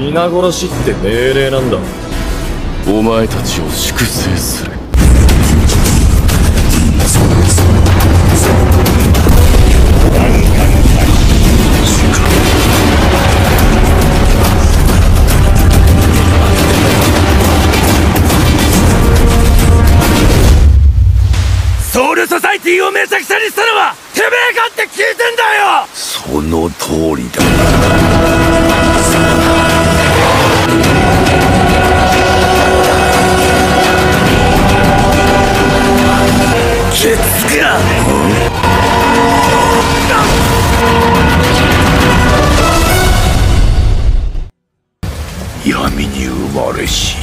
皆殺しって命令なんだ。 お前たちを粛清する。 ソウルソサイティをめちゃくちゃにしたのはてめえかって聞いてんだよ。 その通りだ。 ケツか。 闇に生まれし